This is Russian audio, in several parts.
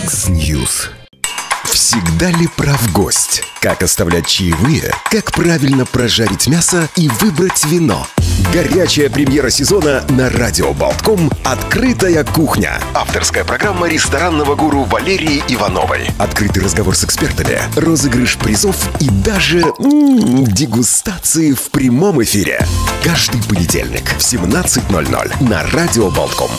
Яндекс.Ньюс. Всегда ли прав гость? Как оставлять чаевые? Как правильно прожарить мясо и выбрать вино? Горячая премьера сезона на Радио Болтком «Открытая кухня». Авторская программа ресторанного гуру Валерии Ивановой. Открытый разговор с экспертами, розыгрыш призов и даже дегустации в прямом эфире. Каждый понедельник в 17:00 на Радио Болтком.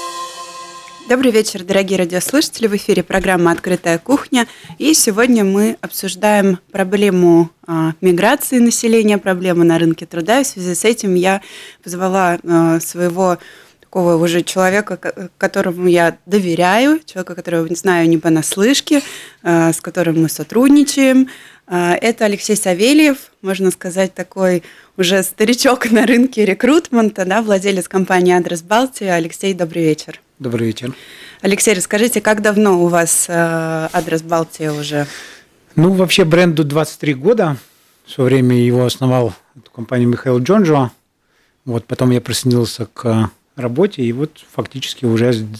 Добрый вечер, дорогие радиослушатели. В эфире программа «Открытая кухня». И сегодня мы обсуждаем проблему миграции населения, проблему на рынке труда. И в связи с этим я позвала своего такого уже человека, которому я доверяю, человека, которого не знаю не понаслышке, с которым мы сотрудничаем. Это Алексей Савельев, можно сказать, такой уже старичок на рынке рекрутмента, да, владелец компании «Адрес Балтия». Алексей, добрый вечер. Добрый вечер. Алексей, расскажите, как давно у вас «Адрес Балтия» уже? Ну, вообще бренду 23 года. В свое время его основал эту компанию Михаил Джонжо. Вот, потом я присоединился к работе, и вот фактически уже с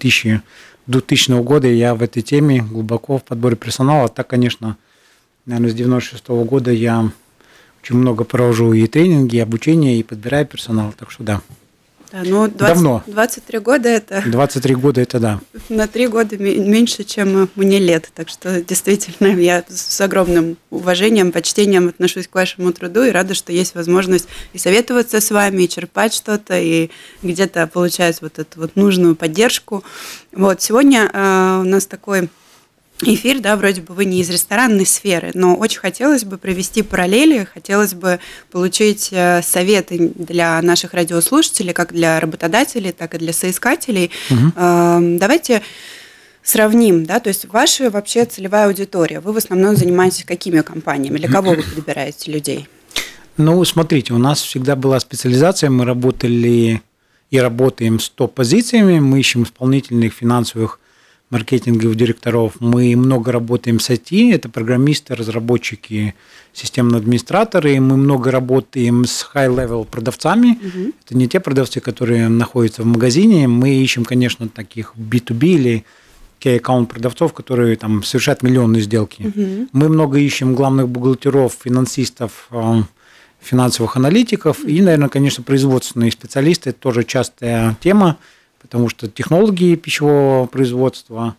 2000 года я в этой теме глубоко в подборе персонала. Так, конечно, наверное, с 96 года я очень много провожу и тренинги, и обучение, и подбираю персонал, так что да. Да, ну, давно. 23 года это... 23 года это да. На 3 года меньше, чем мне лет. Так что действительно я с огромным уважением, почтением отношусь к вашему труду и рада, что есть возможность и советоваться с вами, и черпать что-то, и где-то получать вот эту вот нужную поддержку. Вот, сегодня у нас такой эфир, да, вроде бы вы не из ресторанной сферы, но очень хотелось бы провести параллели, хотелось бы получить советы для наших радиослушателей, как для работодателей, так и для соискателей. Давайте сравним, да, то есть ваша вообще целевая аудитория. Вы в основном занимаетесь какими компаниями? Для кого вы подбираете людей? Ну, смотрите, у нас всегда была специализация, мы работали и работаем с топ-позициями, мы ищем исполнительных финансовых маркетинговых директоров. Мы много работаем с IT, это программисты, разработчики, системные администраторы. Мы много работаем с high-level продавцами. Это не те продавцы, которые находятся в магазине. Мы ищем, конечно, таких B2B или key-аккаунт продавцов, которые там совершают миллионные сделки. Мы много ищем главных бухгалтеров, финансистов, финансовых аналитиков и, наверное, конечно, производственные специалисты. Это тоже частая тема, потому что технологии пищевого производства,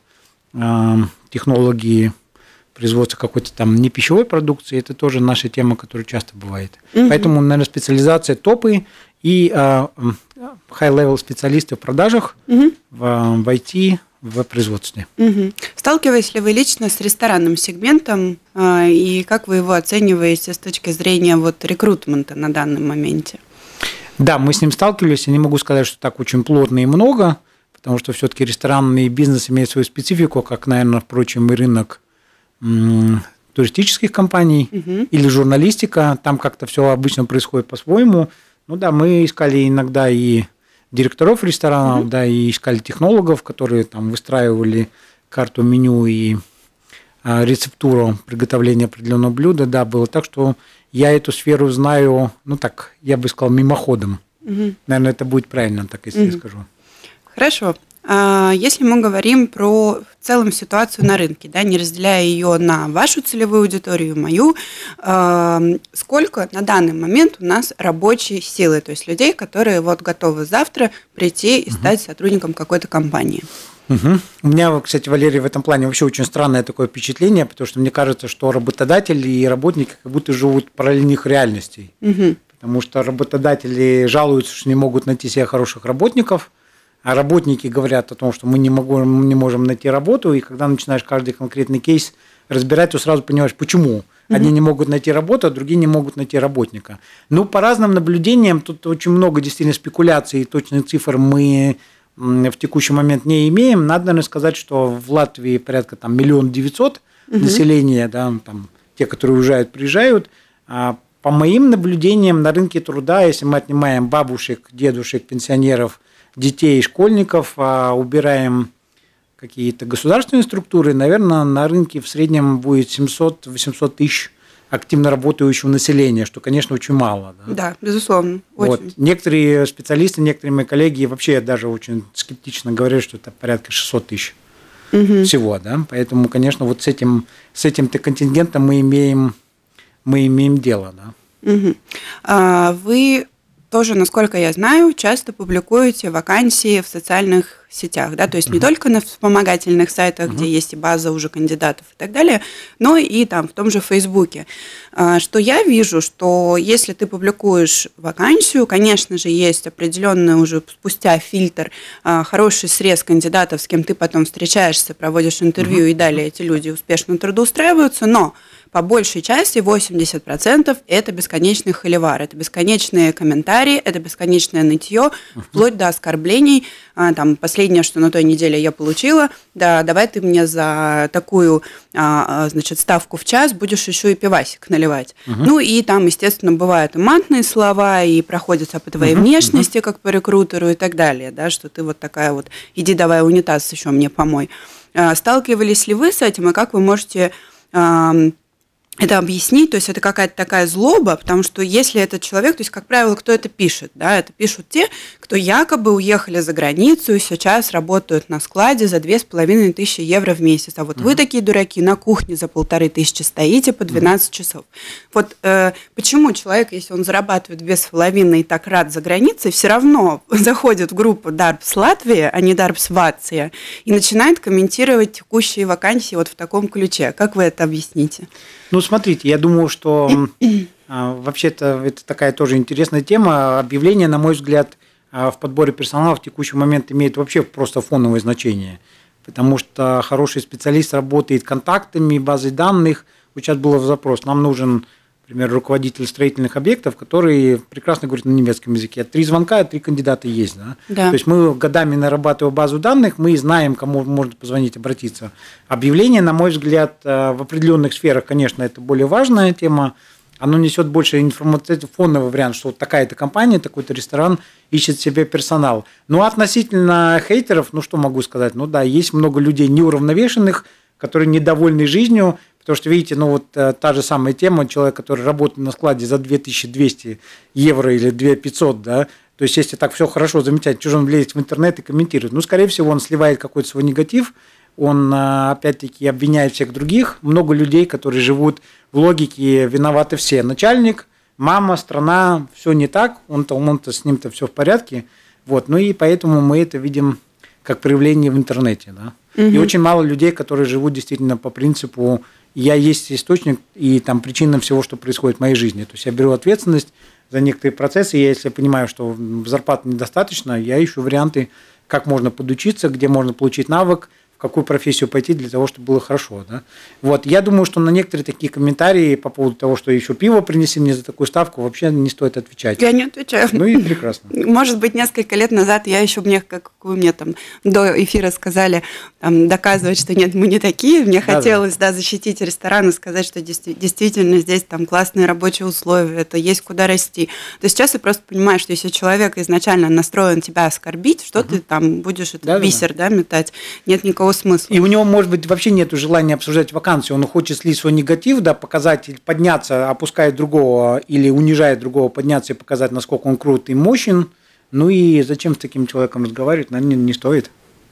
технологии производства какой-то там не пищевой продукции, это тоже наша тема, которая часто бывает. Поэтому, наверное, специализация топы и high-level специалисты в продажах, в IT, в производстве. Сталкивались ли вы лично с ресторанным сегментом и как вы его оцениваете с точки зрения вот рекрутмента на данном моменте? Да, мы с ним сталкивались, я не могу сказать, что так очень плотно и много, потому что все-таки ресторанный бизнес имеет свою специфику, как, наверное, впрочем, и рынок туристических компаний или журналистика, там как-то все обычно происходит по-своему. Ну да, мы искали иногда и директоров ресторанов, да, и искали технологов, которые там выстраивали карту меню и рецептуру приготовления определенного блюда, да, было так, что я эту сферу знаю, ну так, я бы сказал, мимоходом. Наверное, это будет правильно, так если я скажу. Хорошо. Если мы говорим про в целом ситуацию на рынке, да, не разделяя ее на вашу целевую аудиторию, мою, сколько на данный момент у нас рабочей силы, то есть людей, которые вот готовы завтра прийти и стать сотрудником какой-то компании? У меня, кстати, Валерий, в этом плане вообще очень странное такое впечатление, потому что мне кажется, что работодатели и работники как будто живут параллельных реальностей. Потому что работодатели жалуются, что не могут найти себе хороших работников, а работники говорят о том, что мы не можем найти работу, и когда начинаешь каждый конкретный кейс разбирать, то сразу понимаешь, почему. Одни не могут найти работу, а другие не могут найти работника. Ну, по разным наблюдениям, тут очень много действительно спекуляций, и точных цифр мы в текущий момент не имеем. Надо, наверное, сказать, что в Латвии порядка там 1 900 000 населения, да, там, те, которые уезжают, приезжают. По моим наблюдениям на рынке труда, если мы отнимаем бабушек, дедушек, пенсионеров, детей, школьников, убираем какие-то государственные структуры, наверное, на рынке в среднем будет 700-800 тысяч активно работающего населения, что, конечно, очень мало. Да, да, безусловно. Вот. Очень. Некоторые специалисты, некоторые мои коллеги вообще даже очень скептично говорят, что это порядка 600 тысяч. всего, да, поэтому, конечно, вот с этим-то контингентом мы имеем дело, да. Вы тоже, насколько я знаю, часто публикуете вакансии в социальных сетях, да, то есть не только на вспомогательных сайтах, где есть и база уже кандидатов и так далее, но и там в том же Фейсбуке. Что я вижу, что если ты публикуешь вакансию, конечно же, есть определенный уже спустя фильтр, хороший срез кандидатов, с кем ты потом встречаешься, проводишь интервью, и далее эти люди успешно трудоустраиваются, но по большей части 80% это бесконечный холивар, это бесконечные комментарии, это бесконечное нытье, вплоть до оскорблений. Там, последнее, что на той неделе я получила, да, давай ты мне за такую, значит, ставку в час будешь еще и пивасик наливать. Ну и там, естественно, бывают и матные слова, и проходятся по твоей внешности, как по рекрутеру и так далее, да, что ты вот такая вот, иди давай унитаз еще мне помой. Сталкивались ли вы с этим, и как вы можете это объяснить, то есть это какая-то такая злоба, потому что если этот человек, то есть, как правило, кто это пишет, да, это пишут те, кто якобы уехали за границу и сейчас работают на складе за 2500 евро в месяц, а вот вы такие дураки на кухне за 1500 стоите по 12 часов. Вот почему человек, если он зарабатывает 2500 и так рад за границей, все равно заходит в группу Darbs Латвия, а не Darbs Вация, и начинает комментировать текущие вакансии вот в таком ключе. Как вы это объясните? Ну, смотрите, я думаю, что вообще-то это такая тоже интересная тема. Объявление, на мой взгляд, в подборе персонала в текущий момент имеет вообще просто фоновое значение, потому что хороший специалист работает контактами, базой данных. Вот сейчас был запрос, нам нужен, например, руководитель строительных объектов, который прекрасно говорит на немецком языке. 3 звонка, 3 кандидата есть. Да? Да. То есть мы годами нарабатываем базу данных, мы знаем, кому можно позвонить, обратиться. Объявление, на мой взгляд, в определенных сферах, конечно, это более важная тема. Оно несет больше фоновый вариант, что вот такая-то компания, такой-то ресторан ищет себе персонал. Ну, а относительно хейтеров, ну, что могу сказать? Ну, да, есть много людей неуравновешенных, которые недовольны жизнью, потому что, видите, ну, вот та же самая тема, человек, который работает на складе за 2200 евро или 2500, да, то есть, если так все хорошо замечать, что же он влезет в интернет и комментирует? Ну, скорее всего, он сливает какой-то свой негатив, он, опять-таки, обвиняет всех других. Много людей, которые живут в логике «виноваты все». Начальник, мама, страна, все не так, он-то с ним-то все в порядке. Вот. Ну и поэтому мы это видим как проявление в интернете. Да? И очень мало людей, которые живут действительно по принципу «я есть источник и там причина всего, что происходит в моей жизни». То есть я беру ответственность за некоторые процессы, и если я понимаю, что зарплаты недостаточно, я ищу варианты, как можно подучиться, где можно получить навык, какую профессию пойти для того, чтобы было хорошо. Да? Вот. Я думаю, что на некоторые такие комментарии по поводу того, что еще пиво принеси мне за такую ставку, вообще не стоит отвечать. Я не отвечаю. Ну и прекрасно. Может быть, несколько лет назад я еще, как вы мне там до эфира сказали, там, доказывать, что нет, мы не такие. Мне хотелось защитить ресторан и сказать, что действительно здесь там классные рабочие условия, это есть куда расти. То есть сейчас я просто понимаю, что если человек изначально настроен тебя оскорбить, что ты там будешь этот бисер метать, нет никакого смысла. И у него, может быть, вообще нет желания обсуждать вакансию, он хочет слить свой негатив, да, показать, подняться, опускать другого или унижает другого, подняться и показать, насколько он крут и мощен. Ну и зачем с таким человеком разговаривать, наверное, не стоит.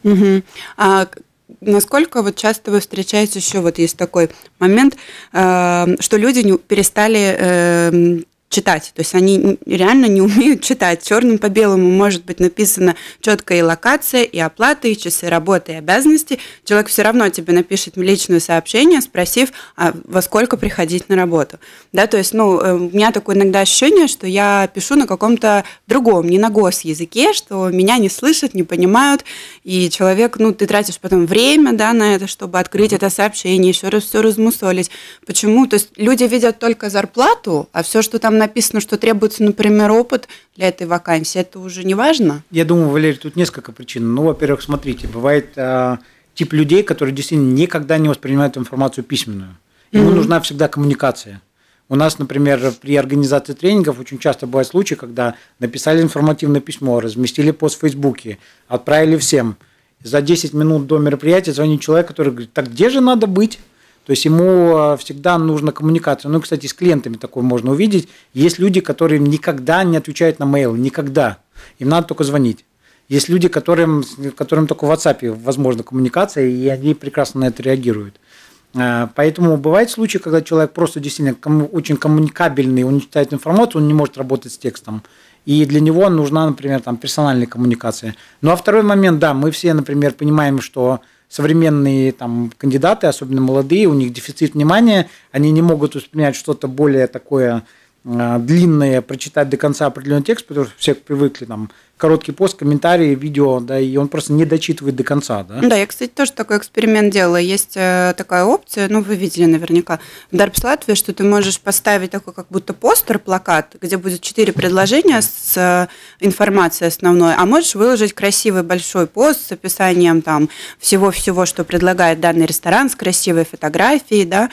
А насколько вот часто вы встречаете еще вот есть такой момент, что люди перестали читать, то есть они реально не умеют читать. Черным по белому может быть написано четко и локация, и оплата, и часы работы, и обязанности. Человек все равно тебе напишет личное сообщение, спросив, во сколько приходить на работу. Да, то есть, у меня такое иногда ощущение, что я пишу на каком-то другом, не на госязыке, что меня не слышат, не понимают, и человек, ты тратишь потом время, да, на это, чтобы открыть это сообщение, еще раз все размусолить. Почему? То есть люди видят только зарплату, а все, что там написано, что требуется, например, опыт для этой вакансии, это уже не важно? Я думаю, Валерий, тут несколько причин. Во-первых, смотрите, бывает тип людей, которые действительно никогда не воспринимают информацию письменную. Ему нужна всегда коммуникация. У нас, например, при организации тренингов очень часто бывают случаи, когда написали информативное письмо, разместили пост в Фейсбуке, отправили всем. За 10 минут до мероприятия звонит человек, который говорит, так где же надо быть? То есть ему всегда нужна коммуникация. Кстати, с клиентами такое можно увидеть. Есть люди, которые никогда не отвечают на мейл, никогда. Им надо только звонить. Есть люди, которым только в WhatsApp возможна коммуникация, и они прекрасно на это реагируют. Поэтому бывают случаи, когда человек просто действительно очень коммуникабельный, он читает информацию, он не может работать с текстом. И для него нужна, например, там, персональная коммуникация. Ну а второй момент, да, мы все, например, понимаем, что современные там, кандидаты, особенно молодые, у них дефицит внимания, они не могут воспринять что-то более такое длинное, прочитать до конца определенный текст, потому что все привыкли там короткий пост, комментарии, видео, да, и он просто не дочитывает до конца, да. Да, я, кстати, тоже такой эксперимент делала. Есть такая опция, ну, вы видели наверняка, в Дарпс Латвии, что ты можешь поставить такой как будто постер, плакат, где будет 4 предложения с информацией основной, а можешь выложить красивый большой пост с описанием там всего-всего, что предлагает данный ресторан, с красивой фотографией, да,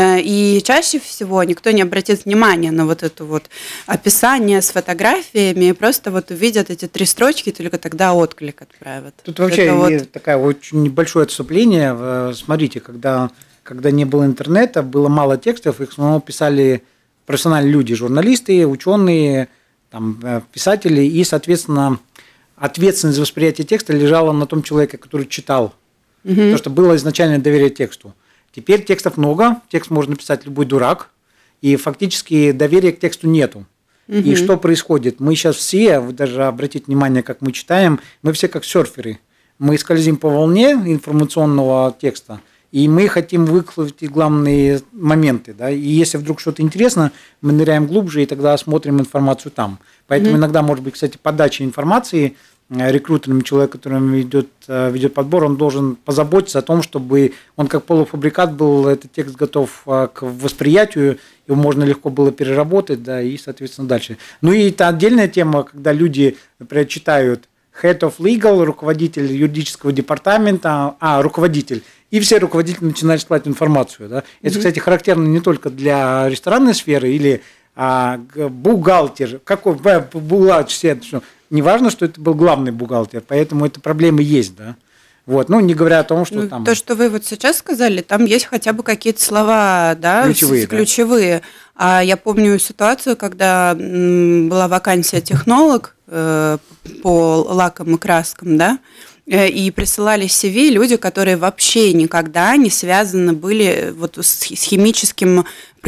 и чаще всего никто не обратит внимания на вот это вот описание с фотографиями, и просто вот увидят эти 3 строчки, только тогда отклик отправят. Тут вообще такое очень небольшое отступление. Смотрите, когда не было интернета, было мало текстов, их в основном писали профессиональные люди, журналисты, ученые, там, писатели, и, соответственно, ответственность за восприятие текста лежала на том человеке, который читал, потому что было изначальное доверие тексту. Теперь текстов много, текст может написать любой дурак, и фактически доверия к тексту нету. И что происходит? Мы сейчас все, вы даже обратите внимание, как мы читаем, мы все как серферы. Мы скользим по волне информационного текста, и мы хотим выкладывать главные моменты. Да? И если вдруг что-то интересно, мы ныряем глубже, и тогда смотрим информацию там. Поэтому иногда, может быть, кстати, подача информации рекрутером, человек, который ведет подбор, он должен позаботиться о том, чтобы он как полуфабрикат был, этот текст готов к восприятию, его можно легко было переработать, да, и, соответственно, дальше. Ну и это отдельная тема, когда люди, например, читают Head of Legal, руководитель юридического департамента, руководитель, и все руководители начинают складывать информацию. Да. Это, кстати, характерно не только для ресторанной сферы или бухгалтер, какой бухгалтер, не важно, что это был главный бухгалтер, поэтому эта проблема есть, да. Вот, ну, не говоря о том, что там... То, что вы вот сейчас сказали, там есть хотя бы какие-то слова, да, ключевые. А я помню ситуацию, когда была вакансия технолог по лакам и краскам, да, и присылали CV люди, которые вообще никогда не связаны были вот с химической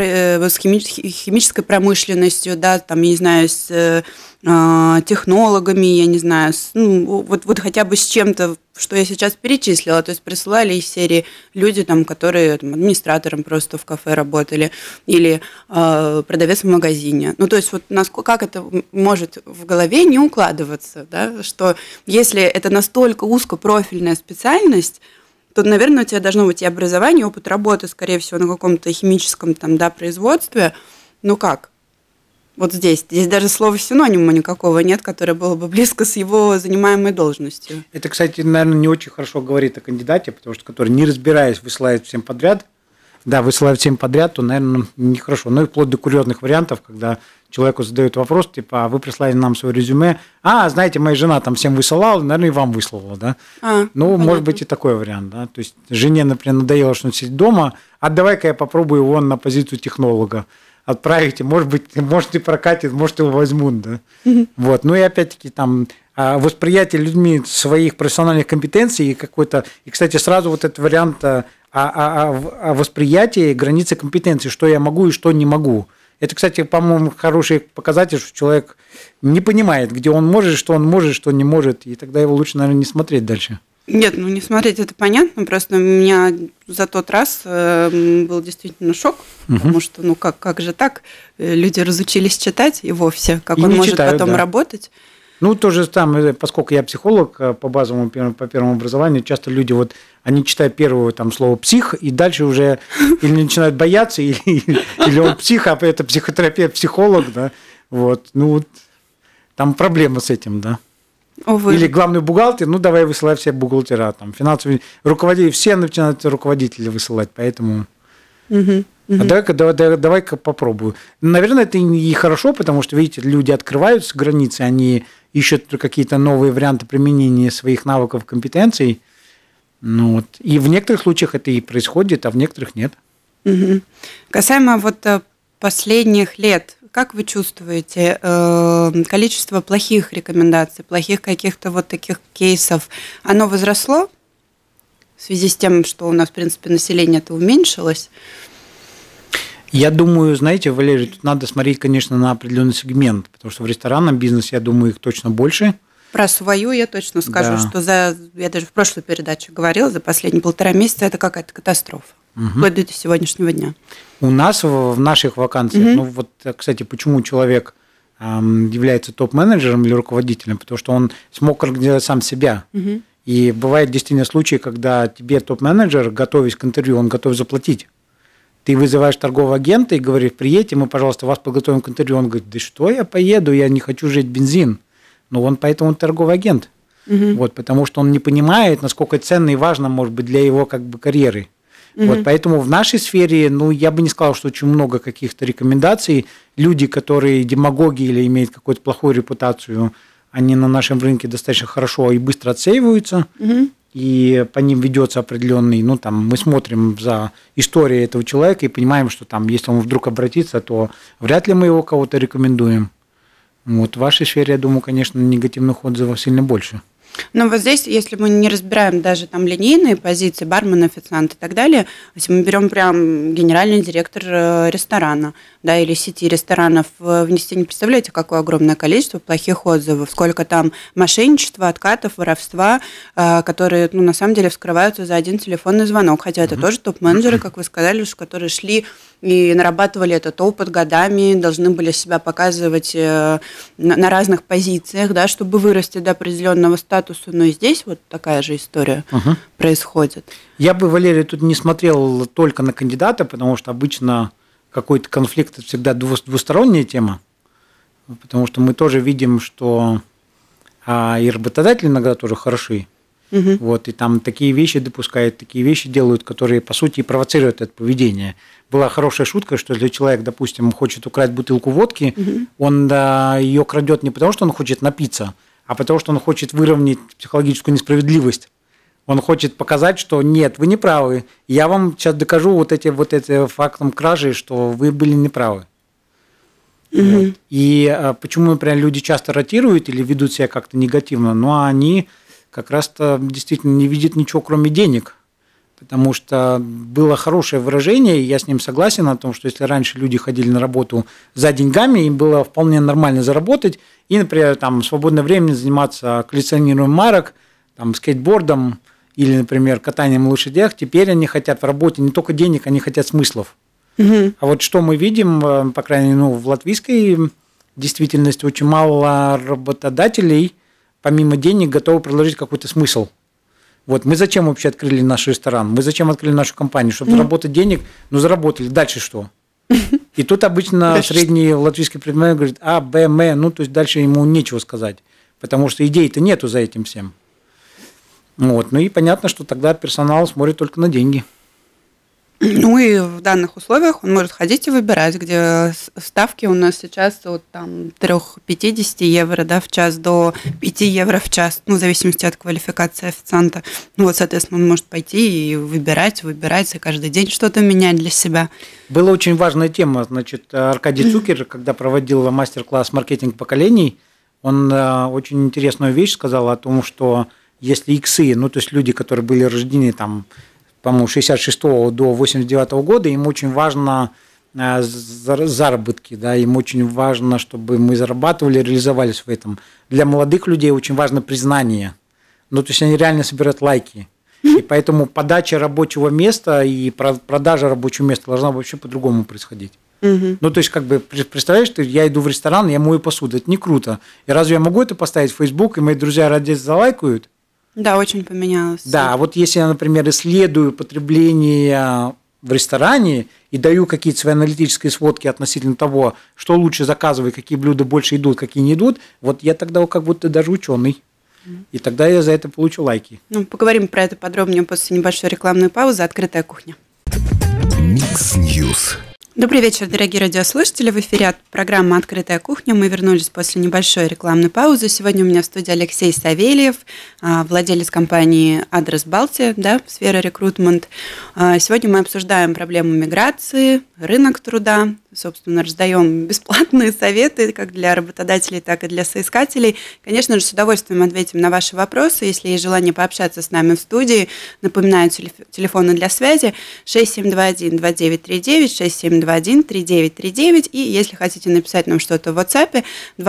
промышленностью, да, там, я не знаю, с технологами, я не знаю, вот хотя бы с чем-то, что я сейчас перечислила, то есть присылали из серии люди, там, которые там, администратором просто в кафе работали или продавец в магазине. Ну, то есть вот как это может в голове не укладываться, да, что если это настолько узкопрофильная специальность, то, наверное, у тебя должно быть и образование, и опыт работы, скорее всего, на каком-то химическом там, да, производстве. Ну как? Вот здесь даже слова синонима никакого нет, которое было бы близко с его занимаемой должностью. Это, кстати, наверное, не очень хорошо говорит о кандидате, потому что который, не разбираясь, высылает всем подряд. Да, высылает всем подряд, то, наверное, нехорошо. Ну и вплоть до курьезных вариантов, когда человеку задают вопрос, типа, вы прислали нам свое резюме, знаете, моя жена там всем высылала, наверное, и вам выслала, да? Ну, может быть, и такой вариант, да? То есть жене, например, надоело, что он сидит дома, давай-ка я попробую его на позицию технолога. Отправите, может и прокатит, может, его возьмут, да. Вот. Ну и опять-таки там восприятие людьми своих профессиональных компетенций и какой-то. И, кстати, сразу вот этот вариант о восприятии границы компетенции, что я могу и что не могу. Это, кстати, по-моему, хороший показатель, что человек не понимает, где он может, что не может, и тогда его лучше, наверное, не смотреть дальше. Нет, ну не смотреть, это понятно, просто у меня за тот раз был действительно шок, потому что, ну как же так, люди разучились читать и вовсе, как и он может читают, потом работать. Ну, тоже там, поскольку я психолог по базовому, по первому образованию, часто люди вот, они читают первое там слово «псих», и дальше уже или начинают бояться, или он псих, а это психотерапевт, психолог, да, вот, ну вот, там проблема с этим, да. Увы. Или главный бухгалтер, ну давай высылай все бухгалтера, там, финансовые руководители, все начинают руководители высылать, поэтому... Давай-ка попробую. Наверное, это и хорошо, потому что, видите, люди открываются границы, они ищут какие-то новые варианты применения своих навыков, компетенций. Ну, вот. И в некоторых случаях это и происходит, а в некоторых нет. Касаемо вот последних лет, как вы чувствуете, количество плохих рекомендаций, плохих каких-то вот таких кейсов, оно возросло в связи с тем, что у нас, в принципе, население-то уменьшилось? Я думаю, знаете, Валерий, тут надо смотреть, конечно, на определенный сегмент, потому что в ресторанном бизнесе, я думаю, их точно больше. Про свою я точно скажу, что я даже в прошлой передаче говорила, за последние 1,5 месяца это какая-то катастрофа, вплоть до сегодняшнего дня. У нас в наших вакансиях, кстати, почему человек является топ-менеджером или руководителем, потому что он смог организовать сам себя. И бывает действительно случаи, когда тебе топ-менеджер, готовясь к интервью, он готов заплатить. Ты вызываешь торгового агента и говоришь: приедьте, мы, пожалуйста, вас подготовим к интервью. Он говорит: да что я поеду, я не хочу жить бензин. Но он поэтому торговый агент. Потому что он не понимает, насколько ценно и важно может быть для его карьеры. Поэтому в нашей сфере, я бы не сказал, что очень много каких-то рекомендаций. Люди, которые демагоги или имеют какую-то плохую репутацию, они на нашем рынке достаточно хорошо и быстро отсеиваются. И по ним ведется определенный, мы смотрим за историей этого человека и понимаем, что если он вдруг обратится, то вряд ли мы его кого-то рекомендуем. В вашей сфере, я думаю, конечно, негативных отзывов сильно больше. Но вот здесь, если мы не разбираем даже там линейные позиции, бармен, официант и так далее, если мы берем прям генеральный директор ресторана, да, или сети ресторанов, вы не представляете, какое огромное количество плохих отзывов, сколько там мошенничества, откатов, воровства, которые, на самом деле вскрываются за один телефонный звонок, хотя это тоже топ-менеджеры, как вы сказали, которые шли и нарабатывали этот опыт годами, должны были себя показывать на разных позициях, да, чтобы вырасти до определенного статуса. Но и здесь вот такая же история происходит. Я бы, Валерий, тут не смотрел только на кандидата, потому что обычно какой-то конфликт – это всегда двусторонняя тема, потому что мы тоже видим, что и работодатели иногда тоже хороши. И там такие вещи допускают, такие вещи делают, которые, по сути, и провоцируют это поведение. Была хорошая шутка, что если человек, допустим, хочет украсть бутылку водки, он ее крадет не потому, что он хочет напиться, а потому, что он хочет выровнять психологическую несправедливость. Он хочет показать, что нет, вы не правы, я вам сейчас докажу вот этим фактом кражи, что вы были неправы. И почему, например, люди часто ротируют или ведут себя как-то негативно, они как раз-то действительно не видят ничего, кроме денег. Потому что было хорошее выражение, и я с ним согласен о том, что если раньше люди ходили на работу за деньгами, им было вполне нормально заработать, и, например, в свободное время заниматься коллекционированием марок, скейтбордом или, например, катанием на лошадях, теперь они хотят в работе не только денег, они хотят смыслов. А вот что мы видим, по крайней мере, в латвийской действительности очень мало работодателей, помимо денег, готовы предложить какой-то смысл. Мы зачем вообще открыли наш ресторан? Мы зачем открыли нашу компанию? Чтобы заработать денег, заработали. Дальше что? И тут обычно средний латвийский предприниматель говорит: А, Б, М, то есть дальше ему нечего сказать, потому что идей-то нету за этим всем. И понятно, что тогда персонал смотрит только на деньги. И в данных условиях он может ходить и выбирать, где ставки у нас сейчас от 3,50 евро, в час до 5 евро в час, в зависимости от квалификации официанта. Соответственно, он может пойти и выбирать, и каждый день что-то менять для себя. Была очень важная тема. Аркадий Цукер, когда проводил мастер-класс «Маркетинг поколений», он очень интересную вещь сказал о том, что если иксы, то есть люди, которые были рождены по-моему, 66 до 89 года, им очень важно заработки, им очень важно, чтобы мы зарабатывали, реализовались в этом. Для молодых людей очень важно признание. То есть они реально собирают лайки. И поэтому подача рабочего места и продажа рабочего места должна вообще по-другому происходить. То есть, представляешь, я иду в ресторан, я мою посуду, это не круто. И разве я могу это поставить в Facebook, и мои друзья ради залайкают? Да, очень поменялось. Да, если я, например, исследую потребление в ресторане и даю какие-то свои аналитические сводки относительно того, что лучше заказывать, какие блюда больше идут, какие не идут, я тогда как будто даже ученый. И тогда я за это получу лайки. Поговорим про это подробнее после небольшой рекламной паузы. «Открытая кухня». Микс Ньюс. Добрый вечер, дорогие радиослушатели. В эфире программа «Открытая кухня». Мы вернулись после небольшой рекламной паузы. Сегодня у меня в студии Алексей Савельев, владелец компании «Адрес Балтия», сфера рекрутмент. Сегодня мы обсуждаем проблему миграции, рынок труда, собственно, раздаем бесплатные советы как для работодателей, так и для соискателей. Конечно же, с удовольствием ответим на ваши вопросы. Если есть желание пообщаться с нами в студии, напоминаю, телефоны для связи 6721-2939, 6721-3939. И если хотите написать нам что-то в WhatsApp,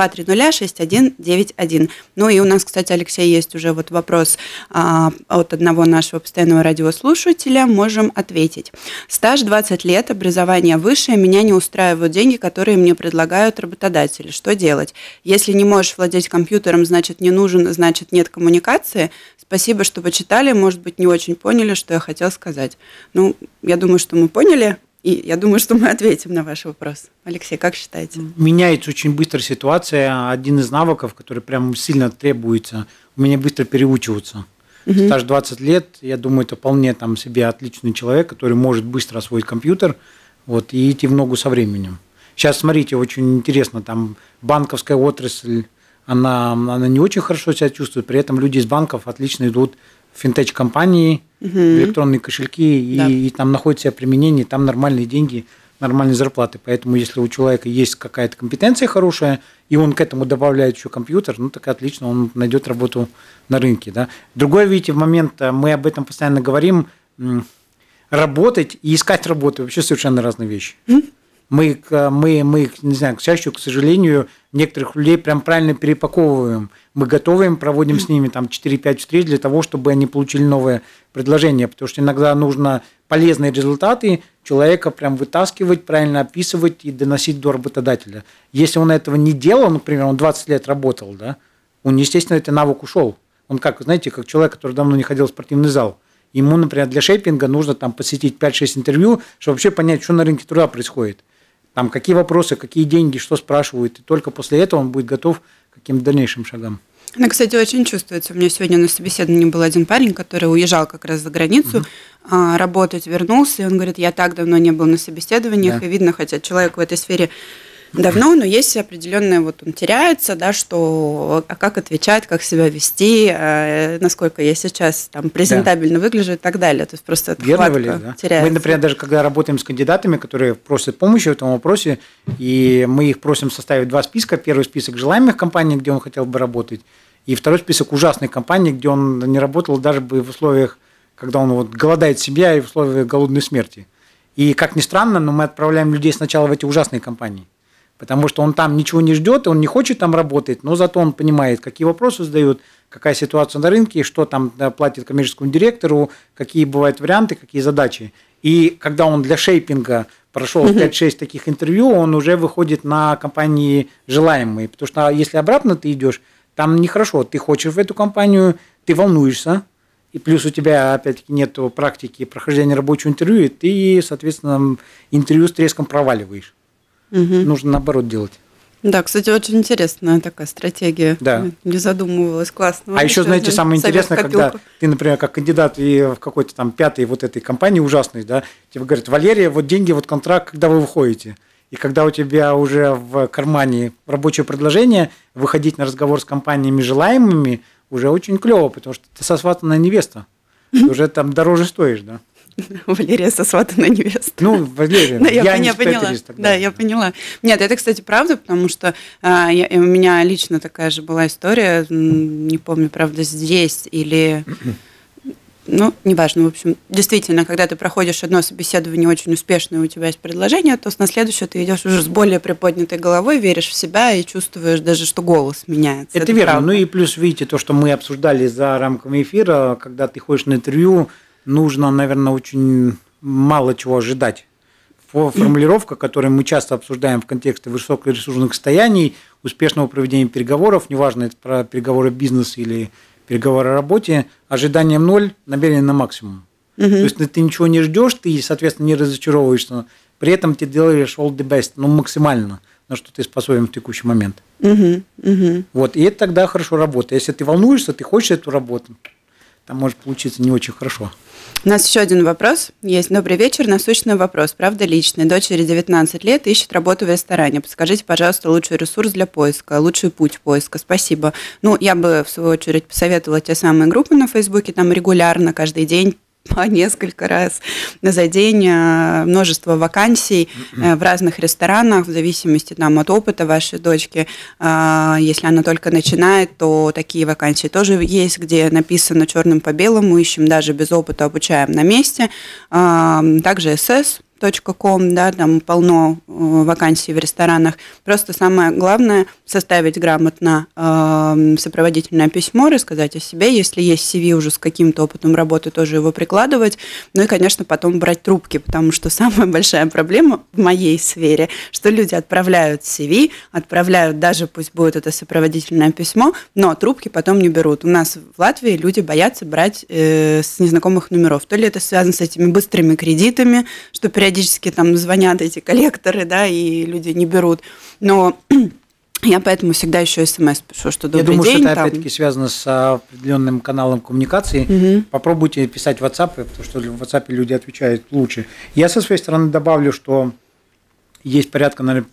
230-6191. Ну и у нас, кстати, Алексей, есть уже вот вопрос от одного нашего постоянного радиослушателя. Можем ответить. Стаж 20 лет, образование высшее, меня не устраивают деньги, которые мне предлагают работодатели. Что делать? Если не можешь владеть компьютером, значит, не нужен, значит, нет коммуникации. Спасибо, что почитали. Может быть, не очень поняли, что я хотел сказать. Ну, я думаю, что мы поняли, и я думаю, что мы ответим на ваш вопрос. Алексей, как считаете? Меняется очень быстро ситуация. Один из навыков, который прям сильно требуется, у меня быстро переучиваться. Стаж 20 лет, я думаю, это вполне там себе отличный человек, который может быстро освоить компьютер, вот, и идти в ногу со временем. Сейчас, смотрите, очень интересно, там банковская отрасль, она не очень хорошо себя чувствует, при этом люди из банков отлично идут в финтеч-компании, в электронные кошельки, да. и там находят себя применение, там нормальные деньги, нормальные зарплаты. Поэтому, если у человека есть какая-то компетенция хорошая, и он к этому добавляет еще компьютер, ну, так отлично, он найдет работу на рынке. Да. Другой, видите, в момент, мы об этом постоянно говорим, работать и искать работу вообще совершенно разные вещи. Мы, не знаю, к счастью, к сожалению, некоторых людей прям правильно перепаковываем. Мы готовим, проводим с ними там 4-5 встреч для того, чтобы они получили новое предложение, потому что иногда нужно полезные результаты человека прям вытаскивать, правильно описывать и доносить до работодателя. Если он этого не делал, например, он 20 лет работал, да, он, естественно, этот навык ушел. Он как, знаете, как человек, который давно не ходил в спортивный зал. Ему, например, для шейпинга нужно там посетить 5-6 интервью, чтобы вообще понять, что на рынке труда происходит. Там какие вопросы, какие деньги, что спрашивают. И только после этого он будет готов к каким-то дальнейшим шагам. Ну, кстати, очень чувствуется. У меня сегодня на собеседовании был один парень, который уезжал как раз за границу работать, вернулся. И он говорит, я так давно не был на собеседованиях. Да. И видно, хотя человек в этой сфере давно, но есть определенное, вот он теряется, да, что как отвечать, как себя вести, насколько я сейчас там презентабельно выгляжу и так далее. То есть просто эта хватка теряется. Мы, например, даже когда работаем с кандидатами, которые просят помощи в этом вопросе, и мы их просим составить 2 списка. Первый список желаемых компаний, где он хотел бы работать, и второй список ужасных компаний, где он не работал даже бы в условиях, когда он вот голодает себя и в условиях голодной смерти. И, как ни странно, но мы отправляем людей сначала в эти ужасные компании. Потому что он там ничего не ждет, он не хочет там работать, но зато он понимает, какие вопросы задают, какая ситуация на рынке, что там платит коммерческому директору, какие бывают варианты, какие задачи. И когда он для шейпинга прошел 5-6 таких интервью, он уже выходит на компании желаемые. Потому что если обратно ты идешь, там нехорошо. Ты хочешь в эту компанию, ты волнуешься, и плюс у тебя, опять-таки, нет практики прохождения рабочего интервью, и ты, соответственно, интервью с треском проваливаешь. Нужно наоборот делать. Да, кстати, очень интересная такая стратегия. Да. Не задумывалась, классно. А еще, знаете, самое интересное, когда ты, например, как кандидат и в какой-то там 5-й вот этой компании ужасной, да, тебе говорят, Валерия, вот деньги, вот контракт, когда вы выходите. И когда у тебя уже в кармане рабочее предложение, выходить на разговор с компаниями желаемыми уже очень клево, потому что ты сосватанная невеста. Ты уже там дороже стоишь, да. Валерия сосватанная невеста. Ну, Валерия, да, я не поняла. Да, я поняла. Нет, это, кстати, правда, потому что у меня лично такая же была история, не помню, правда, здесь или... Ну, неважно, в общем, действительно, когда ты проходишь одно собеседование очень успешно, и у тебя есть предложение, то на следующее ты идешь уже с более приподнятой головой, веришь в себя и чувствуешь даже, что голос меняется. Это верно. Правда. Ну и плюс, видите, то, что мы обсуждали за рамками эфира, когда ты ходишь на интервью, нужно, наверное, очень мало чего ожидать. Формулировка, которую мы часто обсуждаем в контексте высокоресурсных состояний, успешного проведения переговоров, неважно, это про переговоры бизнеса или переговоры о работе, ожиданием 0, намерение на максимум. То есть ты ничего не ждешь, ты, соответственно, не разочаровываешься, при этом ты делаешь all the best, ну, максимально, на что ты способен в текущий момент. Вот, и это тогда хорошо работает. Если ты волнуешься, ты хочешь эту работу, там может получиться не очень хорошо. У нас еще один вопрос есть. Добрый вечер. Насущный вопрос. Правда, личный. Дочери 19 лет, ищет работу в ресторане. Подскажите, пожалуйста, лучший ресурс для поиска, лучший путь поиска. Спасибо. Ну, я бы, в свою очередь, посоветовала те самые группы на Фейсбуке. Там регулярно, каждый день по несколько раз за день, множество вакансий в разных ресторанах, в зависимости там, от опыта вашей дочки. Если она только начинает, то такие вакансии тоже есть, где написано черным по белому, ищем даже без опыта, обучаем на месте. Также ss.com, да, там полно вакансий в ресторанах. Просто самое главное составить грамотно сопроводительное письмо, рассказать о себе. Если есть CV уже с каким-то опытом работы, тоже его прикладывать. Ну и, конечно, потом брать трубки, потому что самая большая проблема в моей сфере, что люди отправляют CV, отправляют даже, пусть будет это сопроводительное письмо, но трубки потом не берут. У нас в Латвии люди боятся брать с незнакомых номеров. То ли это связано с этими быстрыми кредитами, что периодически там звонят эти коллекторы, да, и люди не берут. Но я поэтому всегда еще СМС пишу, что добрый день. Я думаю, что это опять-таки связано с определенным каналом коммуникации. Попробуйте писать в WhatsApp, потому что в WhatsApp люди отвечают лучше. Я со своей стороны добавлю, что есть порядка, наверное,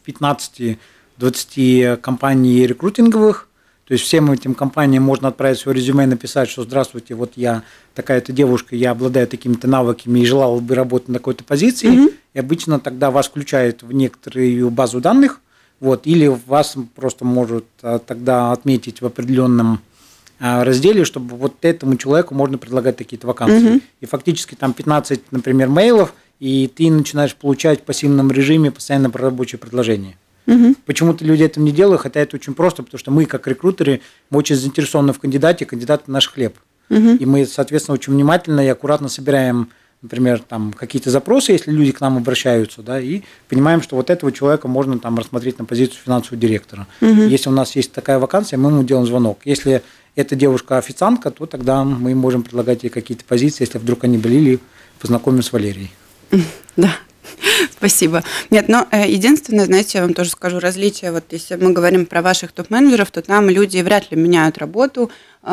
15-20 компаний рекрутинговых. То есть всем этим компаниям можно отправить свое резюме и написать, что здравствуйте, вот я такая-то девушка, я обладаю такими-то навыками и желала бы работать на какой-то позиции. И обычно тогда вас включают в некоторую базу данных, вот, или вас просто может тогда отметить в определенном разделе, чтобы вот этому человеку можно предлагать такие-то вакансии. И фактически там 15, например, мейлов, и ты начинаешь получать в пассивном режиме постоянно рабочие предложения. Почему-то люди это не делают, хотя это очень просто, потому что мы, как рекрутеры, мы очень заинтересованы в кандидате, кандидат – наш хлеб. И мы, соответственно, очень внимательно и аккуратно собираем, например, там, какие-то запросы, если люди к нам обращаются, да, и понимаем, что вот этого человека можно там рассмотреть на позицию финансового директора. Если у нас есть такая вакансия, мы ему делаем звонок. Если эта девушка-официантка, то тогда мы можем предлагать ей какие-то позиции, если вдруг они были, или познакомим с Валерией. Да. Спасибо. Нет, но единственное, знаете, я вам тоже скажу различие. Вот если мы говорим про ваших топ-менеджеров, то там люди вряд ли меняют работу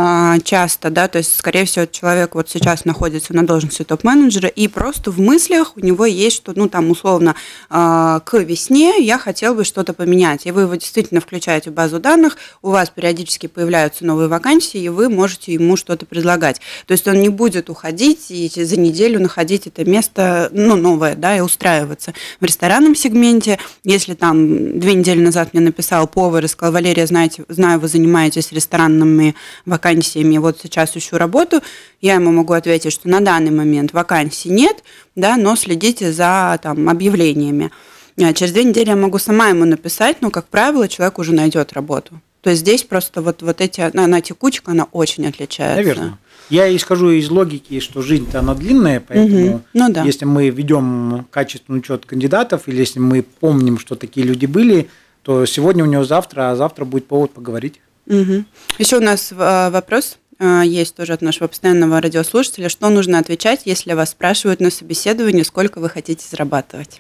часто, да, то есть, скорее всего, человек вот сейчас находится на должности топ-менеджера, и просто в мыслях у него есть, что, ну, там, условно, к весне я хотел бы что-то поменять, и вы его действительно включаете в базу данных, у вас периодически появляются новые вакансии, и вы можете ему что-то предлагать. То есть он не будет уходить и за неделю находить это место, ну, новое, да, и устраиваться. В ресторанном сегменте, если там 2 недели назад мне написал повар и сказал: Валерия, знаете, знаю, вы занимаетесь ресторанными вакансиями, вот сейчас ищу работу, я ему могу ответить, что на данный момент вакансий нет, да, но следите за там объявлениями. Через 2 недели я могу сама ему написать, но, как правило, человек уже найдет работу. То есть здесь просто вот эти, она текучка, она очень отличается. Наверное. Я исхожу из логики, что жизнь-то она длинная, поэтому ну, да. Если мы ведем качественный учет кандидатов, или если мы помним, что такие люди были, то сегодня у него завтра, а завтра будет повод поговорить. Еще у нас вопрос есть тоже от нашего постоянного радиослушателя. Что нужно отвечать, если вас спрашивают на собеседовании, сколько вы хотите зарабатывать?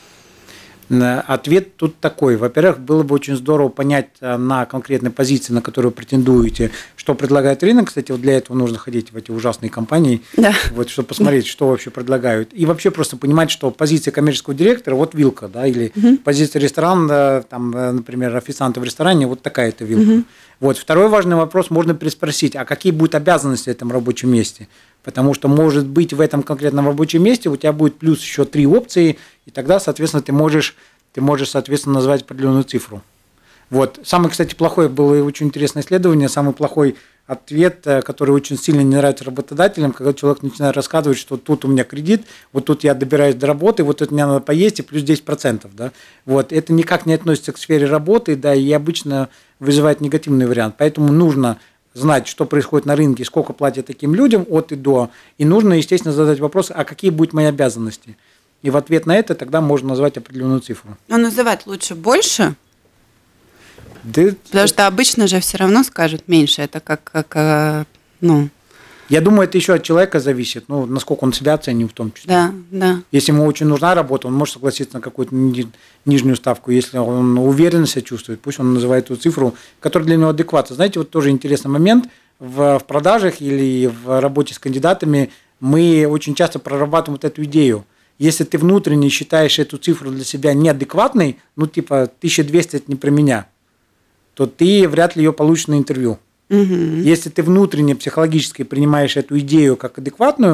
Ответ тут такой. Во-первых, было бы очень здорово понять на конкретной позиции, на которую претендуете, что предлагает рынок. Кстати, вот для этого нужно ходить в эти ужасные компании, да. Вот, чтобы посмотреть, что вообще предлагают. И вообще просто понимать, что позиция коммерческого директора – вот вилка, да, или позиция ресторана, там, например, официанта в ресторане – вот такая-то вилка. Вот. Второй важный вопрос можно переспросить, а какие будут обязанности в этом рабочем месте? Потому что, может быть, в этом конкретном рабочем месте у тебя будет плюс еще 3 опции, и тогда, соответственно, ты можешь, соответственно, назвать определенную цифру. Вот. Самое, кстати, плохое было очень интересное исследование, самый плохой ответ, который очень сильно не нравится работодателям, когда человек начинает рассказывать, что тут у меня кредит, вот тут я добираюсь до работы, вот тут мне надо поесть, и плюс 10%. Да? Вот. Это никак не относится к сфере работы, да, и обычно вызывает негативный вариант. Поэтому нужно знать, что происходит на рынке, сколько платят таким людям от и до. И нужно, естественно, задать вопрос, а какие будут мои обязанности? И в ответ на это тогда можно назвать определенную цифру. Но называть лучше больше? Да, потому что обычно же все равно скажут меньше. Это как ну... Я думаю, это еще от человека зависит, ну, насколько он себя оценит в том числе. Да, да. Если ему очень нужна работа, он может согласиться на какую-то нижнюю ставку. Если он уверенно себя чувствует, пусть он называет ту цифру, которая для него адекватна. Знаете, вот тоже интересный момент. В продажах или в работе с кандидатами мы очень часто прорабатываем вот эту идею. Если ты внутренне считаешь эту цифру для себя неадекватной, ну, типа 1200 – это не про меня, то ты вряд ли ее получишь на интервью. Если ты внутренне, психологически принимаешь эту идею как адекватную,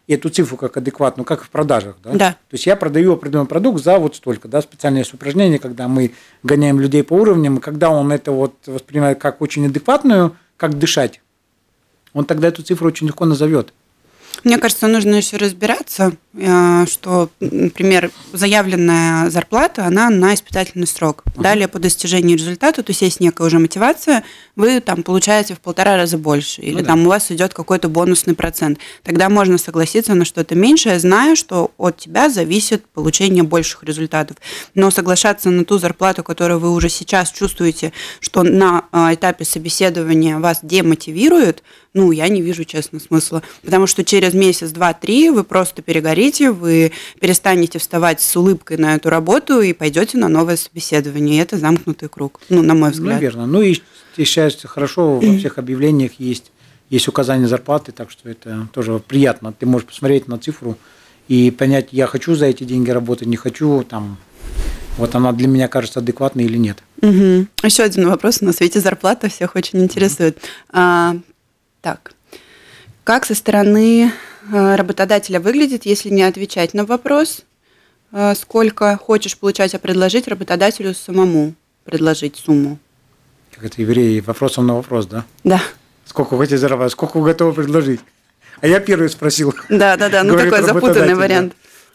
эту цифру как адекватную, как в продажах, да? Да. То есть я продаю определенный продукт за вот столько, да, специальное есть упражнение, когда мы гоняем людей по уровням, и когда он это вот воспринимает как очень адекватную, как дышать, он тогда эту цифру очень легко назовет. Мне кажется, нужно еще разбираться, что, например, заявленная зарплата, она на испытательный срок. Далее по достижению результата, то есть есть некая уже мотивация, вы там получаете в 1,5 раза больше, или там у вас идет какой-то бонусный процент. Тогда можно согласиться на что-то меньшее, зная, что от тебя зависит получение больших результатов. Но соглашаться на ту зарплату, которую вы уже сейчас чувствуете, что на этапе собеседования вас демотивирует, ну, я не вижу, честно, смысла. Потому что через месяц, 2-3 вы просто перегорите, вы перестанете вставать с улыбкой на эту работу и пойдете на новое собеседование. И это замкнутый круг, ну, на мой взгляд. Наверное. Ну, и сейчас хорошо, во всех объявлениях есть указание зарплаты, так что это тоже приятно. Ты можешь посмотреть на цифру и понять, я хочу за эти деньги работать, не хочу, там, вот она для меня кажется адекватной или нет. Угу. Еще один вопрос. На свете зарплата всех очень интересует. Так, как со стороны работодателя выглядит, если не отвечать на вопрос, сколько хочешь получать, а предложить работодателю самому предложить сумму? Как это евреи, вопросом на вопрос, да? Да. Сколько вы хотите зарабатывать, сколько вы готовы предложить? А я первый спросил. Да, ну такой запутанный вариант.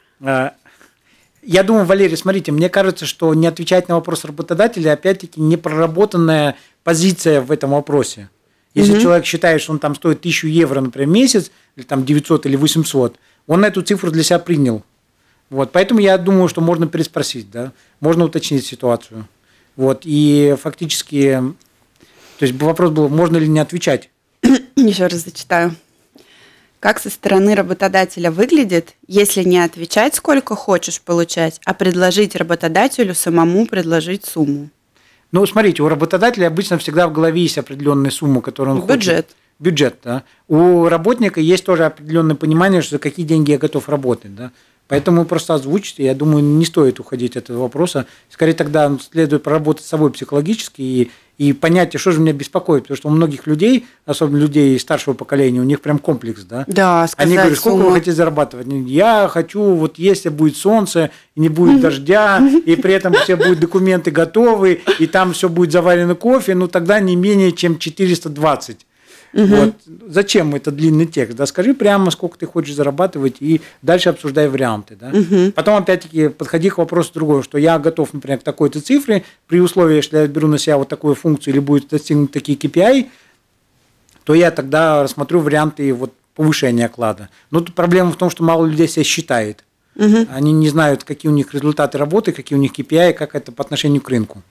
Я думаю, Валерий, смотрите, мне кажется, что не отвечать на вопрос работодателя, опять-таки, непроработанная позиция в этом вопросе. Если человек считает, что он там стоит 1000 евро, например, в месяц, или там 900 или 800, он эту цифру для себя принял. Вот, поэтому я думаю, что можно переспросить, да, можно уточнить ситуацию. Вот, и фактически, то есть вопрос был, можно ли не отвечать. Еще раз зачитаю. Как со стороны работодателя выглядит, если не отвечать, сколько хочешь получать, а предложить работодателю самому предложить сумму? Ну, смотрите, у работодателя обычно всегда в голове есть определенная сумма, которую он хочет. Бюджет, да. У работника есть тоже определенное понимание, что за какие деньги я готов работать, да. Поэтому просто озвучите, я думаю, не стоит уходить от этого вопроса. Скорее тогда следует проработать с собой психологически и понять, что же меня беспокоит. Потому что у многих людей, особенно людей старшего поколения, у них прям комплекс, да? Да, сказать они говорят, сколько вы хотите зарабатывать? Я хочу, вот если будет солнце, и не будет дождя, и при этом все будут документы готовы, и там все будет заварено кофе, ну тогда не менее чем 420. Вот. Зачем это длинный текст? Да? Скажи прямо, сколько ты хочешь зарабатывать, и дальше обсуждай варианты. Да? Потом, опять-таки, подходи к вопросу другого, что я готов, например, к такой-то цифре, при условии, что я беру на себя вот такую функцию или будет достигнут такие KPI, то я тогда рассмотрю варианты вот, повышения оклада. Но тут проблема в том, что мало людей себя считает. Они не знают, какие у них результаты работы, какие у них KPI, как это по отношению к рынку.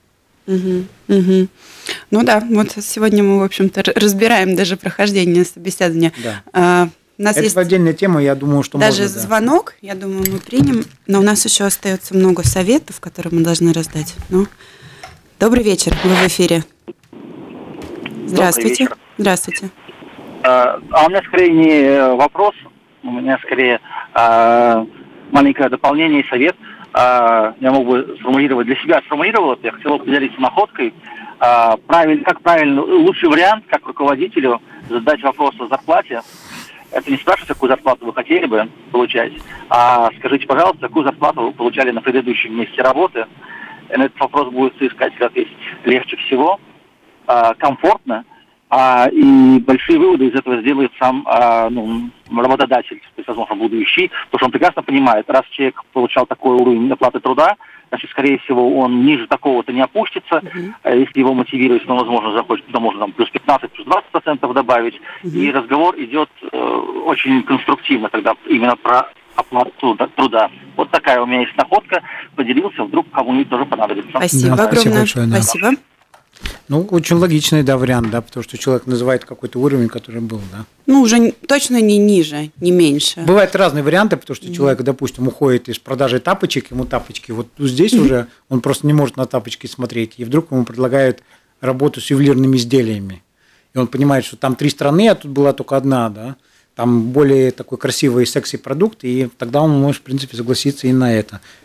Ну да, вот сегодня мы, в общем-то, разбираем даже прохождение собеседования. Да. У нас это есть отдельная тема, я думаю, что даже можно, звонок, я думаю, мы примем, но у нас еще остается много советов, которые мы должны раздать. Ну, добрый вечер, вы в эфире. Здравствуйте. Здравствуйте. А у меня скорее не вопрос, у меня скорее маленькое дополнение и совет. Я мог бы сформулировать для себя, я хотел поделиться находкой. Как правильно, лучший вариант, как руководителю, задать вопрос о зарплате. Это не спрашивать, какую зарплату вы хотели бы получать, а скажите, пожалуйста, какую зарплату вы получали на предыдущем месте работы. И на этот вопрос будет искатель ответить легче всего, комфортно, и большие выводы из этого сделает сам работодатель, то есть, возможно, будущий, потому что он прекрасно понимает, раз человек получал такой уровень оплаты труда, значит, скорее всего, он ниже такого-то не опустится. Если его мотивировать, он, возможно, захочет, то можно там, плюс 15, плюс 20% добавить. И разговор идет очень конструктивно тогда именно про оплату труда. Вот такая у меня есть находка. Поделился, вдруг кому-нибудь тоже понадобится. Спасибо огромное. Спасибо большое, да. Спасибо. Ну, очень логичный, да, вариант, да, потому что человек называет какой-то уровень, который был, да. Ну, уже точно не ниже, не меньше. Бывают разные варианты, потому что человек, допустим, уходит из продажи тапочек, ему тапочки, вот здесь уже он просто не может на тапочки смотреть, и вдруг ему предлагают работу с ювелирными изделиями. И он понимает, что там 3 страны, а тут была только одна, да. Там более такой красивый и секси продукт, и тогда он может, в принципе, согласиться и на это.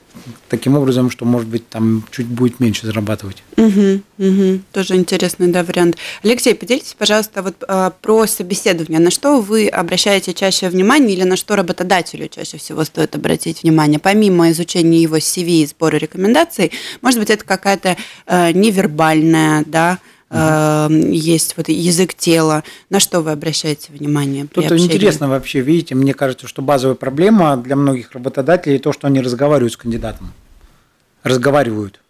таким образом, что, может быть, там чуть будет меньше зарабатывать. Тоже интересный, да, вариант. Алексей, поделитесь, пожалуйста, вот про собеседование. На что вы обращаете чаще внимание или на что работодателю чаще всего стоит обратить внимание? Помимо изучения его CV и сбора рекомендаций, может быть, это какая-то невербальная, да, есть вот язык тела. На что вы обращаете внимание при общении? Тут интересно вообще, видите, мне кажется, что базовая проблема для многих работодателей то, что они разговаривают с кандидатом. Разговаривают.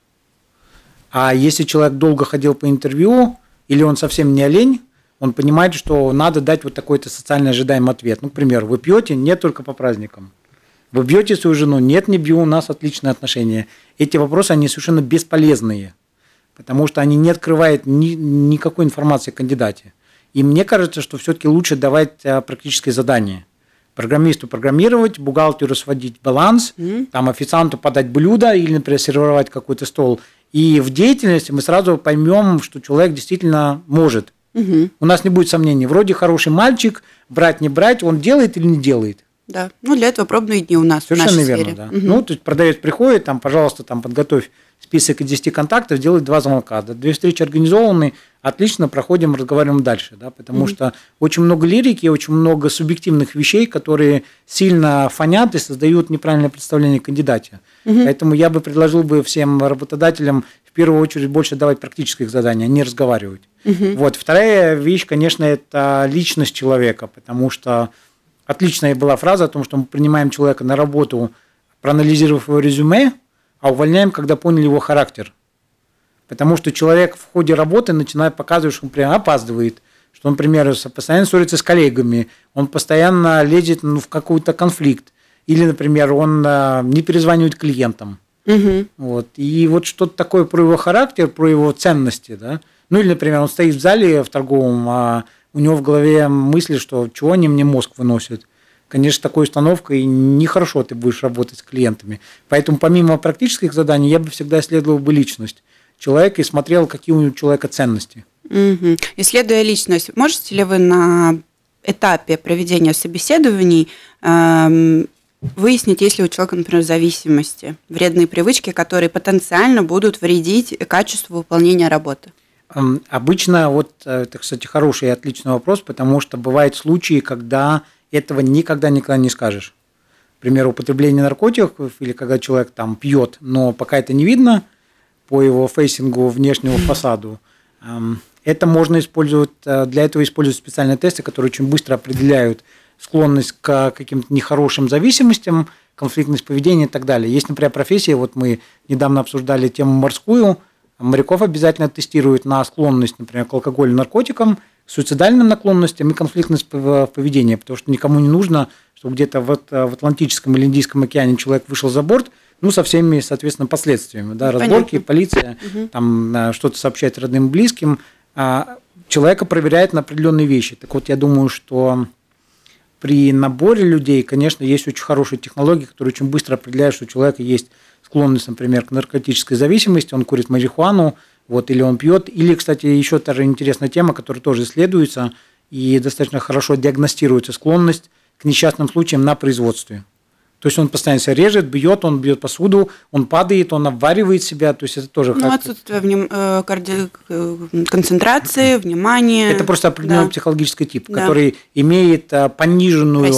А если человек долго ходил по интервью, или он совсем не олень, он понимает, что надо дать вот такой-то социально ожидаемый ответ. Ну, к примеру, вы пьете? Нет, только по праздникам. Вы бьете свою жену? Нет, не бью, у нас отличные отношения. Эти вопросы, они совершенно бесполезные. Потому что они не открывают никакой информации о кандидате. И мне кажется, что все-таки лучше давать практические задания. Программисту программировать, бухгалтеру сводить баланс, там официанту подать блюдо или, например, сервировать какой-то стол. И в деятельности мы сразу поймем, что человек действительно может. У нас не будет сомнений. Вроде хороший мальчик, брать, не брать, он делает или не делает. Да, ну для этого пробные дни у нас совершенно в нашей верно, сфере. Да. Ну, то есть продавец приходит, там, пожалуйста, там, подготовь список из 10 контактов, делает 2 звонка. 2 встречи организованы, отлично, проходим, разговариваем дальше. Да, потому что очень много лирики, очень много субъективных вещей, которые сильно фонят и создают неправильное представление о кандидате. Поэтому я бы предложил бы всем работодателям в первую очередь больше давать практических заданий, а не разговаривать. Вот. Вторая вещь, конечно, это личность человека, потому что отличная была фраза о том, что мы принимаем человека на работу, проанализировав его резюме, а увольняем, когда поняли его характер. Потому что человек в ходе работы начинает показывать, что он прям опаздывает, что он, например, постоянно ссорится с коллегами, он постоянно лезет в какой-то конфликт, или, например, он не перезванивает клиентам. Вот. И вот что-то такое про его характер, про его ценности. Да? Ну или, например, он стоит в зале в торговом, а у него в голове мысли, что чего они мне мозг выносят. Конечно, такой установкой нехорошо ты будешь работать с клиентами. Поэтому помимо практических заданий я бы всегда исследовал бы личность человека и смотрел, какие у человека ценности. Исследуя личность, можете ли вы на этапе проведения собеседований выяснить, есть ли у человека, например, зависимости, вредные привычки, которые потенциально будут вредить качеству выполнения работы? Обычно, вот это, кстати, хороший и отличный вопрос, потому что бывают случаи, когда этого никогда не скажешь. Например, употребление наркотиков или когда человек там пьет, но пока это не видно по его фейсингу, внешнему фасаду. Это можно использовать, для этого используют специальные тесты, которые очень быстро определяют склонность к каким-то нехорошим зависимостям, конфликтность поведения и так далее. Есть, например, профессия, вот мы недавно обсуждали тему морскую, моряков обязательно тестируют на склонность, например, к алкоголю, наркотикам, суицидальным наклонностям и конфликтность поведения, потому что никому не нужно, что где-то в Атлантическом или Индийском океане человек вышел за борт, ну, со всеми, соответственно, последствиями, да, разборки, понятно. Полиция, там что-то сообщает родным и близким, человека проверяет на определенные вещи. Так вот, я думаю, что при наборе людей, конечно, есть очень хорошие технологии, которые очень быстро определяют, что у человека есть склонность, например, к наркотической зависимости, он курит марихуану, вот, или он пьет, или, кстати, еще та же интересная тема, которая тоже исследуется и достаточно хорошо диагностируется склонность к несчастным случаям на производстве. То есть он постоянно себя режет, бьет, он бьет посуду, он падает, он обваривает себя, то есть это тоже... Ну, отсутствие концентрации, внимания. Это просто определенный психологический тип, который имеет пониженное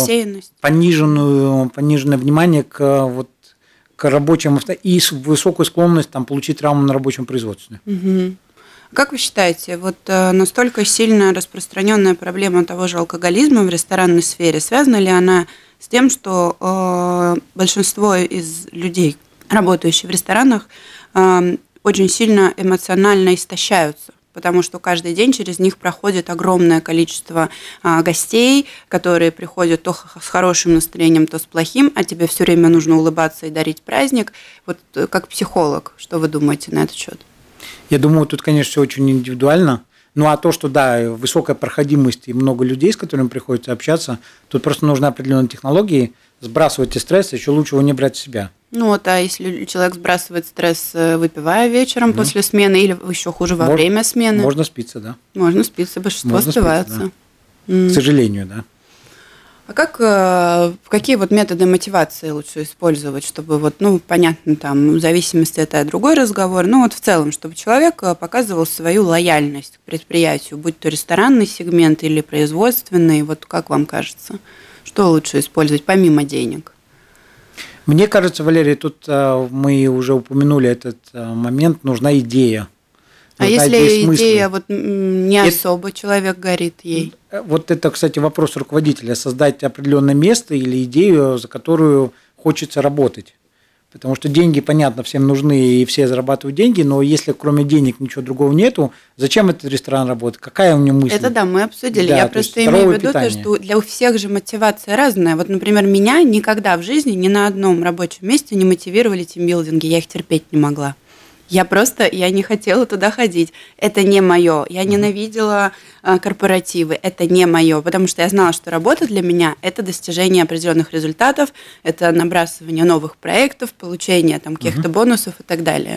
внимание к рабочему и высокую склонность там, получить травму на рабочем производстве. Как вы считаете, вот настолько сильно распространенная проблема того же алкоголизма в ресторанной сфере, связана ли она с тем, что большинство из людей, работающих в ресторанах, очень сильно эмоционально истощаются? Потому что каждый день через них проходит огромное количество гостей, которые приходят то с хорошим настроением, то с плохим, а тебе все время нужно улыбаться и дарить праздник. Вот как психолог, что вы думаете на этот счет? Я думаю, тут, конечно, все очень индивидуально. Ну, а то, что, да, высокая проходимость и много людей, с которыми приходится общаться, тут просто нужны определенные технологии, сбрасывать стресс, еще лучше его не брать в себя. Ну, вот, а если человек сбрасывает стресс, выпивая вечером после смены, или еще хуже во время смены? Можно спиться, да. Можно спиться, большинство спиваются. Да. К сожалению, да. А какие вот методы мотивации лучше использовать, чтобы вот, понятно, там, в зависимости это другой разговор, вот в целом, чтобы человек показывал свою лояльность к предприятию, будь то ресторанный сегмент или производственный, вот как вам кажется, что лучше использовать помимо денег? Мне кажется, Валерий, тут мы уже упомянули этот момент, нужна идея. А если идея вот не особо человек горит ей? Вот это, кстати, вопрос руководителя. Создать определенное место или идею, за которую хочется работать. Потому что деньги, понятно, всем нужны, и все зарабатывают деньги, но если кроме денег ничего другого нету, зачем этот ресторан работает? Какая у него мысль? Это да, мы обсудили. Да, я просто имею в виду то, что для всех же мотивация разная. Вот, например, меня никогда в жизни ни на одном рабочем месте не мотивировали тимбилдинги, я их терпеть не могла. Я не хотела туда ходить. Это не мое. Я ненавидела корпоративы. Это не мое. Потому что я знала, что работа для меня – это достижение определенных результатов, это набрасывание новых проектов, получение там каких-то бонусов и так далее.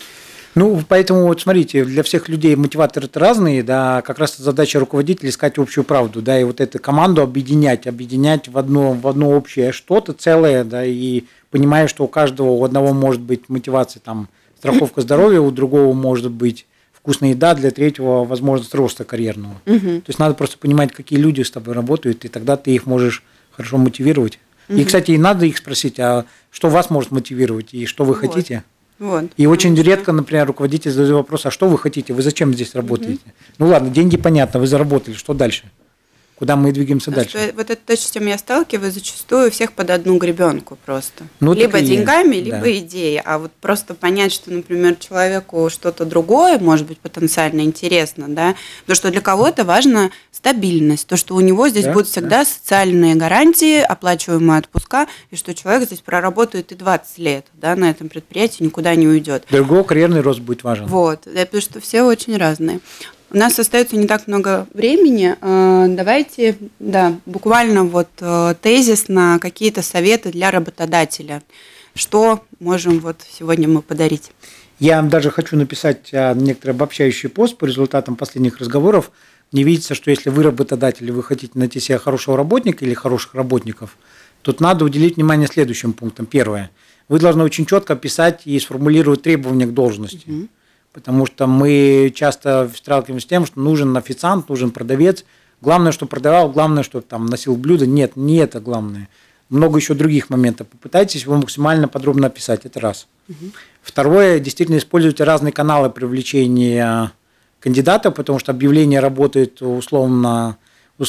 Поэтому вот смотрите, для всех людей мотиваторы разные, да, как раз задача руководителя искать общую правду, да, и вот эту команду объединять в одно общее что-то целое, да, и понимая, что у одного может быть мотивация там страховка здоровья, у другого может быть вкусная еда, для третьего возможность роста карьерного. То есть надо просто понимать, какие люди с тобой работают, и тогда ты их можешь хорошо мотивировать. И, кстати, и надо их спросить, а что вас может мотивировать и что вы хотите? И очень редко, например, руководитель задает вопрос, а что вы хотите, вы зачем здесь работаете? Ладно, деньги понятно, вы заработали, что дальше? Куда мы двигаемся дальше? Вот это то, с чем я сталкиваюсь, зачастую всех под одну гребенку просто. Либо деньгами, либо идеей. А вот просто понять, что, например, человеку что-то другое может быть потенциально интересно, да, потому что для кого-то важна стабильность, то, что у него здесь будут всегда социальные гарантии, оплачиваемые отпуска, и что человек здесь проработает и 20 лет, да, на этом предприятии, никуда не уйдет. Другого карьерный рост будет важен. Потому что все очень разные. У нас остается не так много времени. Давайте, буквально тезисно какие-то советы для работодателя. Что можем сегодня мы подарить? Я даже хочу написать некоторый обобщающий пост по результатам последних разговоров. Мне видится, что если вы работодатель, вы хотите найти себе хорошего работника или хороших работников, тут надо уделить внимание следующим пунктам. Первое. Вы должны очень четко описать и сформулировать требования к должности. Потому что мы часто сталкиваемся с тем, что нужен официант, нужен продавец. Главное, что продавал, главное, что там носил блюдо. Нет, не это главное. Много еще других моментов. Попытайтесь его максимально подробно описать. Это раз. Второе, действительно используйте разные каналы привлечения кандидатов, потому что объявление работает условно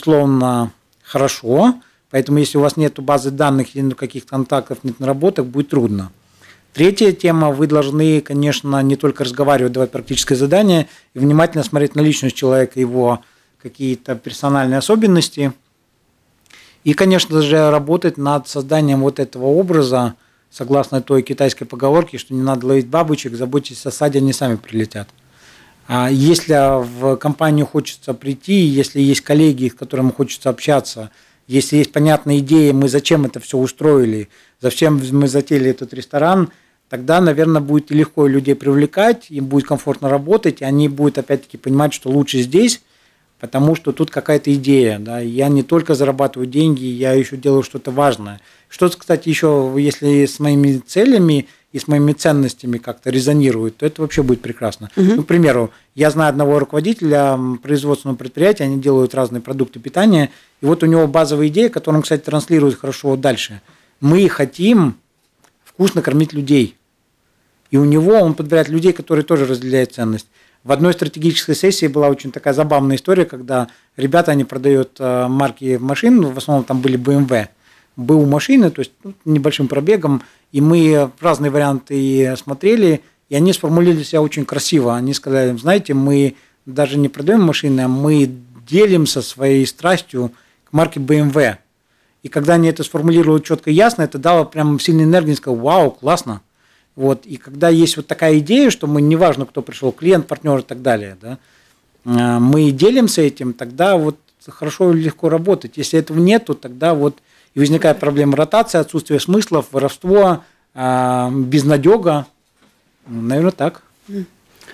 хорошо. Поэтому если у вас нет базы данных или каких-то контактов, нет наработок, будет трудно. Третья тема, вы должны, конечно, не только разговаривать, давать практическое задание, и внимательно смотреть на личность человека, его какие-то персональные особенности. И, конечно же, работать над созданием этого образа, согласно той китайской поговорке, что не надо ловить бабочек, заботьтесь о саде, они сами прилетят. А если в компанию хочется прийти, если есть коллеги, с которыми хочется общаться, если есть понятная идея, мы зачем это все устроили, зачем мы затеяли этот ресторан, тогда, наверное, будет легко людей привлекать, им будет комфортно работать, и они будут, опять-таки, понимать, что лучше здесь, потому что тут какая-то идея. Да? Я не только зарабатываю деньги, я еще делаю что-то важное. Что-то, кстати, еще, если с моими целями и с моими ценностями как-то резонирует, то это вообще будет прекрасно. К примеру, я знаю одного руководителя производственного предприятия, они делают разные продукты питания, и у него базовая идея, которую он, кстати, транслирует хорошо дальше. Мы хотим вкусно кормить людей. И он подбирает людей, которые тоже разделяют ценность. В одной стратегической сессии была очень такая забавная история, когда ребята, они продают марки машин, в основном там были BMW, БУ машины, то есть небольшим пробегом, и мы разные варианты смотрели, и они сформулировали себя очень красиво. Они сказали, знаете, мы даже не продаем машины, а мы делимся своей страстью к марке BMW. И когда они это сформулировали четко и ясно, это дало прям сильную энергию, и сказали, вау, классно. И когда есть такая идея, что мы, неважно, кто пришел, клиент, партнер и так далее, да, мы делимся этим, тогда хорошо и легко работать. Если этого нет, то тогда и возникает проблема ротации, отсутствие смыслов, воровство, безнадега. Наверное, так.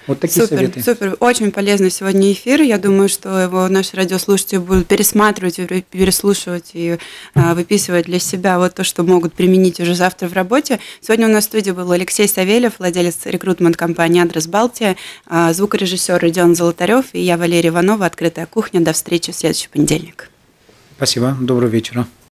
Вот такие советы. Супер. Очень полезный сегодня эфир. Я думаю, что его наши радиослушатели будут пересматривать, переслушивать и выписывать для себя вот то, что могут применить уже завтра в работе. Сегодня у нас в студии был Алексей Савельев, владелец рекрутмент-компании «Адрес Балтия», звукорежиссер Родион Золотарев и я, Валерия Иванова, «Открытая кухня». До встречи в следующий понедельник. Спасибо. Доброго вечера.